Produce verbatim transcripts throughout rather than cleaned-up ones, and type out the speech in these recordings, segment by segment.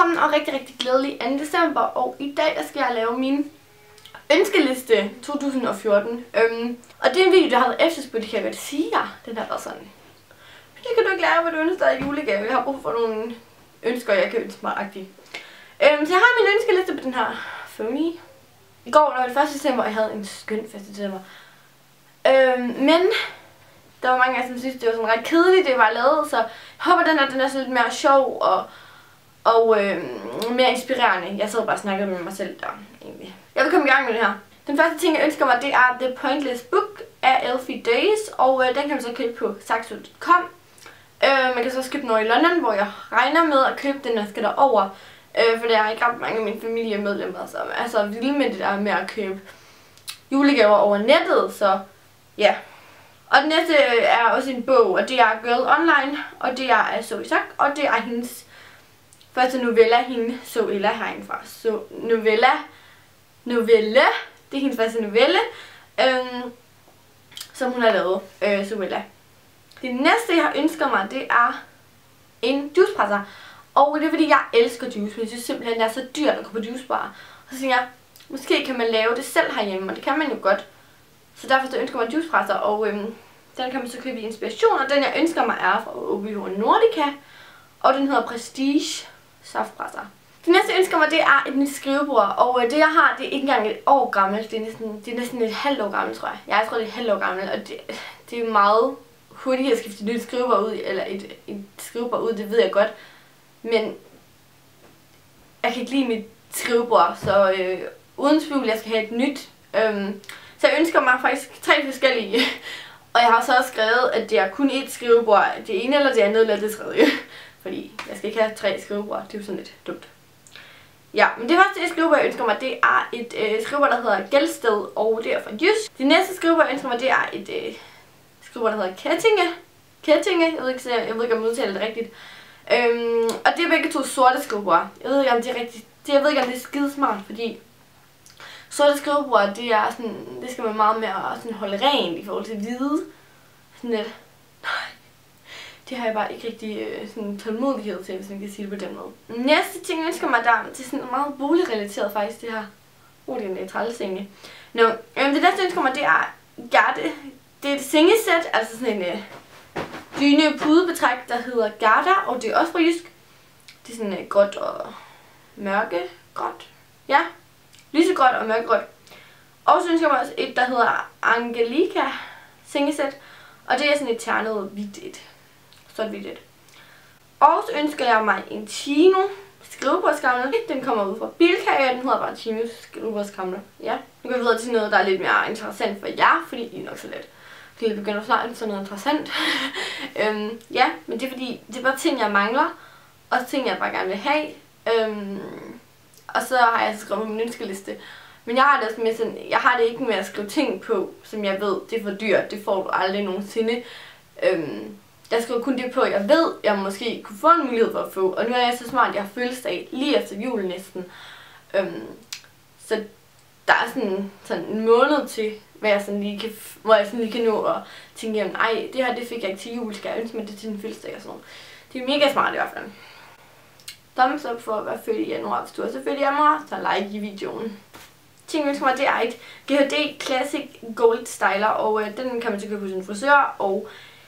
sammen og rigtig, rigtig glædelig anden december, og i dag der skal jeg lave min ønskeliste to tusind og fjorten. Øhm, og det er en video, der har været efterspurgt, det kan jeg godt sige jer. Den har været sådan. Det kan du ikke lave, hvad du ønsker dig i julegave. Jeg har brug for nogle ønsker, jeg kan ønske mig agtigt. Øhm, så jeg har min ønskeliste på den her phony. I går der var det første december, og jeg havde en skøn første december. Øhm, men der var mange af jer, som synes, det var sådan ret kedeligt, det var lavet, så jeg håber, den er, den er sådan lidt mere sjov og, og øh, mere inspirerende. Jeg sad bare og snakkede med mig selv der, egentlig. Jeg vil komme i gang med det her. Den første ting, jeg ønsker mig, det er The Pointless Book af Elfie Days, og øh, den kan man så købe på saxo punktum com. Øh, man kan så også købe den over i London, hvor jeg regner med at købe den, når jeg skal derover. Øh, for der er ikke ret mange af mine familiemedlemmer, som er så vilde med det der med at købe julegaver over nettet, så ja. Og den næste er også en bog, og det er Girl Online, og det er af Zoe Sak, og det er hendes første novella, hende Zoella herindefra. Så novella, novelle, det er hendes første novelle, øhm, som hun har lavet, øh, Zoella. Det næste, jeg har ønsket mig, det er en juicepresser. Og det er fordi, jeg elsker juice, men jeg synes simpelthen, det er så dyrt at gå på juicebar. Og så tænker jeg, måske kan man lave det selv herhjemme, og det kan man jo godt. Så derfor så ønsker man en juicepresser, og øhm, den kan man så købe i Inspiration, og den jeg ønsker mig er fra O B H Nordica, og den hedder Prestige Saftpresser. Det næste jeg ønsker mig, det er et nyt skrivebord, og øh, det jeg har, det er ikke engang et år gammelt, det er næsten, det er næsten et halvt år gammelt, tror jeg. Jeg tror, det er et halvt år gammelt, og det, det er meget hurtigt at skifte et nyt skrivebord ud, eller et, et skrivebord ud, det ved jeg godt. Men jeg kan ikke lide mit skrivebord, så øh, uden tvivl, jeg skal have et nyt. Øhm, så jeg ønsker mig faktisk tre forskellige. Og jeg har så også skrevet, at det er kun et skrivebord. Det ene eller det andet eller det tredje. Fordi jeg skal ikke have tre skrivebord. Det er jo sådan lidt dumt. Ja, men det første skrivebord, jeg ønsker mig, det er et øh, skrivebord, der hedder Gelsted, og det er fra Jysk. Det næste skrivebord, jeg ønsker mig, det er et øh, skrivebord, der hedder Kettinge. Kettinge, jeg ved ikke, jeg ved ikke om jeg udtaler det rigtigt. Øhm, og det er begge to sorte skrivebord. Jeg ved ikke, om det er rigtigt. Det, jeg ved ikke, om det er skide smart, fordi sorte skrivebord, det er sådan, det skal man meget mere sådan holde rent i forhold til hvide. Sådan lidt. Nej. Det har jeg bare ikke rigtig øh, sådan tålmodighed til, hvis man kan sige det på den måde. Næste ting, jeg ønsker mig, der er til sådan meget boligrelateret faktisk, det her. Oh, det er en trælsenge. Nå, øhm, det næste, jeg ønsker mig, det er Garde. Det er et sengesæt, altså sådan en øh, dyne pudebetræk, der hedder Garda, og det er også fra Jysk. Det er sådan øh, gråt og mørkegråt. Ja, lysegråt og mørkegråt. Og så ønsker jeg mig også et, der hedder Angelica sengesæt, og det er sådan et ternet hvidt et. Sort hvidt et. Og så ønsker jeg mig en Chino skrivebordskamle. Den kommer ud fra Bilka, og den hedder bare Chino skrivebordskamle. Ja. Nu går vi videre til noget, der er lidt mere interessant for jer, fordi I er nok så let. Det er begyndt at snart sådan noget interessant. øhm, ja, men det er fordi, det er bare ting, jeg mangler, og ting, jeg bare gerne vil have. Øhm, og så har jeg skrevet på min ønskeliste. Men jeg har det også med sådan, jeg har det ikke med at skrive ting på, som jeg ved, det er for dyrt, det får du aldrig nogensinde. Øhm, jeg skriver kun det på, jeg ved, jeg måske kunne få en mulighed for at få. Og nu er jeg så smart, at jeg har fødselsdag lige efter julen næsten. Øhm, så der er sådan, sådan en måned til, hvor jeg sådan lige kan, hvor jeg sådan lige kan nå og tænke, jamen, ej, det her det fik jeg ikke til jul, skal jeg ønske mig det til en fødselsdag og sådan noget. Det er mega smart i hvert fald. Thumbs up for at være født i januar. Hvis du er så født i januar, så like i videoen. Ting, jeg ønsker mig, det er et G H D Classic Gold Styler, og øh, den kan man så købe hos en frisør og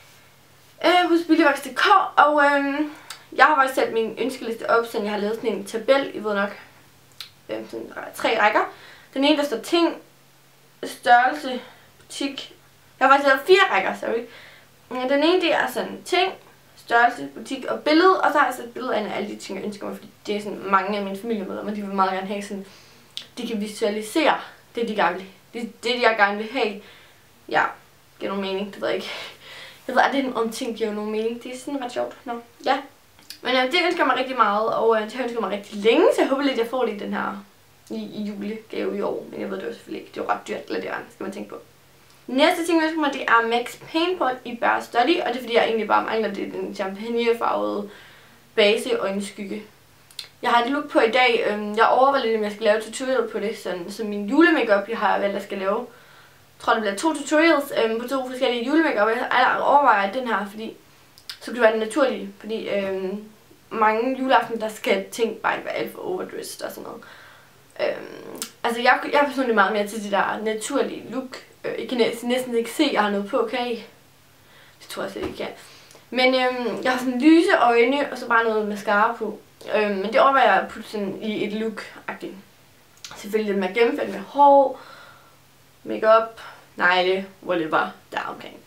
øh, hos Billigvoks punktum d k. Og øh, jeg har faktisk sat min ønskeliste op, så jeg har lavet sådan en tabel, I ved nok, øh, sådan tre rækker. Den ene, der står ting, størrelse, butik. Jeg har faktisk lavet fire rækker, sorry. Den ene, det er sådan ting, størrelse, butik og billede, og så har jeg sat et billede af alle de ting, jeg ønsker mig, fordi det er sådan mange af mine familiemedlemmer, de vil meget gerne have sådan, de kan visualisere det, de gerne vil, det, det, jeg gerne vil have. Ja, giver nogen mening, det ved jeg ikke. Jeg ved, at det om ting giver nogen mening, det er sådan ret sjovt. Nå, ja. Men øh, det ønsker jeg mig rigtig meget, og øh, det har jeg ønsket mig rigtig længe, så jeg håber lidt, at jeg får det i den her i, i julegave i år, men jeg ved det jo selvfølgelig ikke, det er jo ret dyrt, eller det er, skal man tænke på. Næste ting, jeg ønsker mig, det er Max Paintpot i Bare Study, og det er fordi, jeg egentlig bare mangler det, den champagnefarvede base og en skygge. Jeg har et look på i dag, øhm, jeg overvejer lidt, om jeg skal lave tutorial på det, sådan, så min julemakeup, jeg har valgt, at jeg skal lave. Jeg tror, det bliver to tutorials øhm, på to forskellige julemakeup, og jeg overvejer den her, fordi så bliver det naturligt, fordi øhm, mange juleaften, der skal ting bare ikke være alt for overdressed og sådan noget. Øhm, altså jeg, jeg er personligt meget mere til det der naturlige look. Øh, jeg kan næsten, næsten ikke se, at jeg har noget på, okay? Det tror jeg slet ikke, jeg kan. Men øhm, jeg har sådan lyse øjne, og så bare noget mascara på. Øhm, men det overvejer jeg at putte sådan i et look-agtigt. Selvfølgelig lidt mere gennemført med hår, makeup, negle, whatever, der er omkring.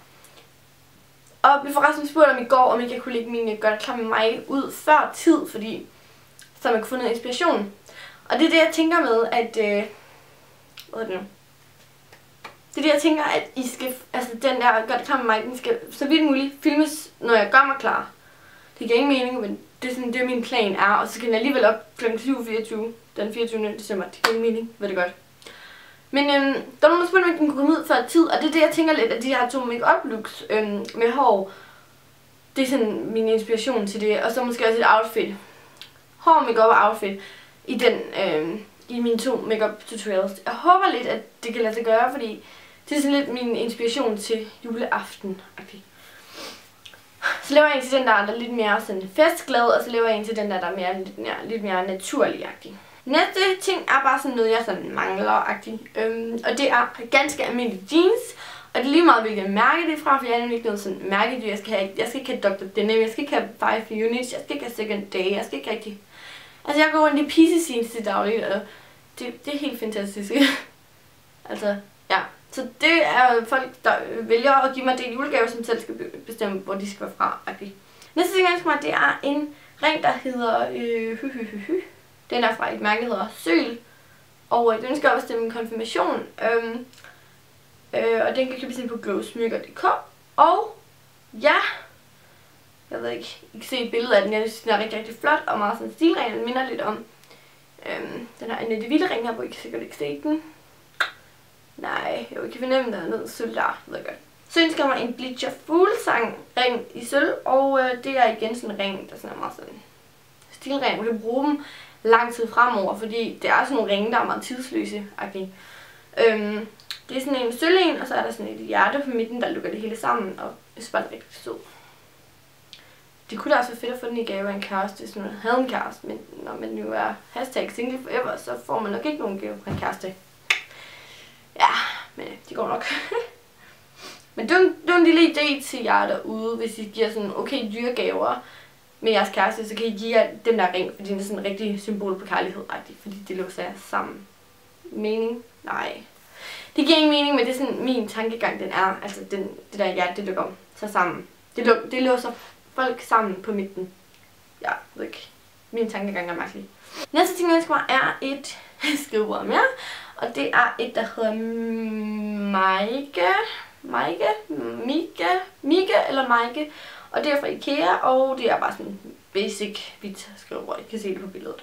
Og vi får resten spurgt om i går, om jeg kunne lægge mine gør det klar med mig ud før tid, fordi så man kunne få noget inspiration. Og det er det, jeg tænker med, at øh, hvad er det nu? Det er det, jeg tænker, at I skal, altså den der gør det klar med mig, den skal så vidt muligt filmes, når jeg gør mig klar. Det giver ingen mening, men det er sådan, det min plan er, og så skal den alligevel op klokken syv fireogtyve, den fireogtyvende december. Det giver ingen mening, ved det godt. Men øhm, der var nogen, der spurgte, om den kunne komme ud før tid, og det er det, jeg tænker lidt, at de her to make-up looks øhm, med hår, det er sådan min inspiration til det, og så måske også et outfit. Hår, make-up og outfit i den, øhm, i mine to make-up tutorials. Jeg håber lidt, at det kan lade sig gøre, fordi det er sådan lidt min inspiration til juleaften. Okay. Så laver jeg en til den der, der er lidt mere sådan festglad, og så laver jeg en til den der, der er mere, lidt, mere, lidt mere naturlig-agtig. Næste ting er bare sådan noget, jeg sådan mangler-agtig. Øhm, og det er ganske almindelige jeans. Og det er lige meget, hvilket mærke det er fra, for jeg er nemlig ikke noget sådan mærkedyr. Jeg skal, have, jeg skal ikke have doktor Denim, jeg skal ikke have five units, jeg skal ikke have Second Day, jeg skal ikke rigtig... Altså jeg går rundt i pieces jeans til dagligt, og det, det er helt fantastisk. Altså, ja. Så det er folk, der vælger at give mig det julegave, som selv skal bestemme, hvor de skal være fra. Okay. Næste ting, jeg ønsker mig, det er en ring, der hedder... Øh, hy, hy, hy, hy. Den er fra et mærke, der hedder Søl. Og øh, den skal også bestemme en konfirmation. Øhm, øh, og den kan købes ind på glowsmykker punktum d k. Og ja, jeg ved ikke, I kan se et billede af den. Jeg synes, den er rigtig, rigtig flot og meget sådan stilren. Den minder lidt om øhm, den her Annette Vilde ring her, hvor I kan sikkert ikke se den. Nej, jo, I kan fornemme, der er noget sølv der, ved jeg godt. Så ønsker jeg mig en Bleacher Fuglsang ring i sølv, og øh, det er igen sådan en ring, der sådan er meget sådan stilren. Man kan bruge dem lang tid fremover, fordi det er sådan nogle ringe, der er meget tidsløse. Okay. Øhm, det er sådan en sølv en, og så er der sådan et hjerte på midten, der lukker det hele sammen, og jeg synes bare, det er rigtig sød. Det kunne da også være fedt at få den i gave af en kæreste, hvis man havde en kæreste, men når man jo er hashtag single forever, så får man nok ikke nogen gave fra en kæreste. Ja, men de går nok. Men det er, en, det er en lille idé til jer derude, hvis I giver sådan okay dyre gaver med jeres kæreste, så kan I give jer den der ring, fordi den er sådan en rigtig symbol på kærlighed, fordi det låser jer sammen. Mening? Nej. Det giver ingen mening, men det er sådan min tankegang, den er. Altså den, det der hjerte, det lukker sig sammen. Det, luk, det låser folk sammen på midten. Ja, jeg ved ikke. Min tankegang er mærkelig. Næste ting, jeg ønsker mig, er et skrivebord mere. Og det er et, der hedder Maike. Maike? Mike? Mike eller Maike. Og det er fra IKEA, og det er bare sådan en basic hvidt skrivebord. I kan se det på billedet.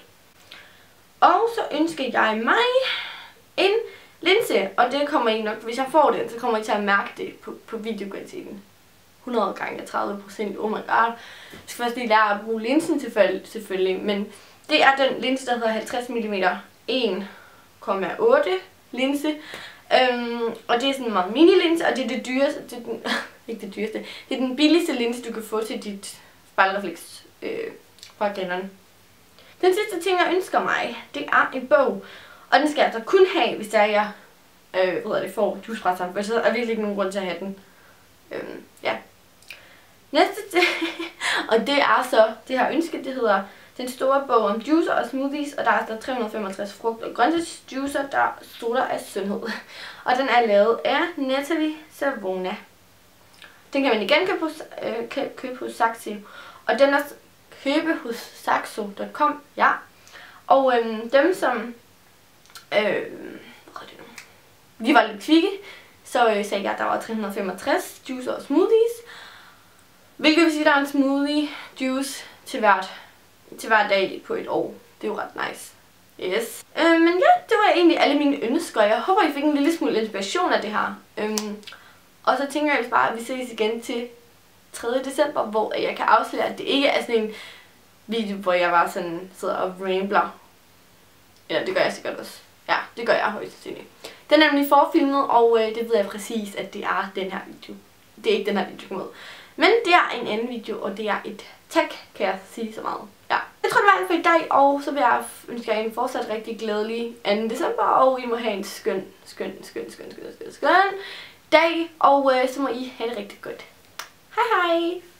Og så ønsker jeg mig en linse, og det kommer I nok, hvis jeg får den, så kommer I til at mærke det på, på videokvaliteten. hundrede gange tredive procent, oh my god. Jeg skal først lige lære at bruge linsen selvfølgelig, men det er den linse, der hedder halvtreds millimeter en komma otte linse. Øhm, og det er sådan en meget mini linse, og det er det dyreste, det er den, ikke det dyreste, det er den billigste linse, du kan få til dit spejlrefleks øh, fra grænderne. Den sidste ting, jeg ønsker mig, det er en bog. Og den skal jeg altså kun have, hvis der er jeg øh, hvad hedder det, får juicepresseren, for så er der virkelig ikke nogen grund til at have den. Øhm, ja. Næste og det er så, det her ønske, det hedder Den store bog om juicer og smoothies, og der er altså tre hundrede og femogtres frugt- og grøntsagsjuicer, der stråler af sundhed. Og den er lavet af Natalie Savona. Den kan man igen købe hos, øh, købe hos Saxo. Og den er købe hos saxo punktum com, ja. Og øhm, dem som, øh, hvad er det nu? De var lidt kvikke, så øh, sagde jeg, at der var tre hundrede og femogtres juicer og smoothies. Hvilket vil sige, at der er en smoothie juice til hvert, til hver dag på et år. Det er jo ret nice. Yes. Øh, men ja, det var egentlig alle mine ønsker. Jeg håber, I fik en lille smule inspiration af det her. Øhm, og så tænker jeg bare, at vi ses igen til tredje december, hvor jeg kan afsløre, at det ikke er sådan en video, hvor jeg bare sådan sidder og rambler. Ja, det gør jeg sikkert også. Ja, det gør jeg højst sandsynligt. Den er nemlig forfilmet, og øh, det ved jeg præcis, at det er den her video. Det er ikke den her video med. Men det er en anden video, og det er et tag, kan jeg sige så meget. Ja. tror, det var alt for i dag, og så vil jeg ønske jer en fortsat rigtig glædelig anden december, og I må have en skøn, skøn, skøn, skøn, skøn, skøn, skøn dag, og øh, så må I have det rigtig godt. Hej hej!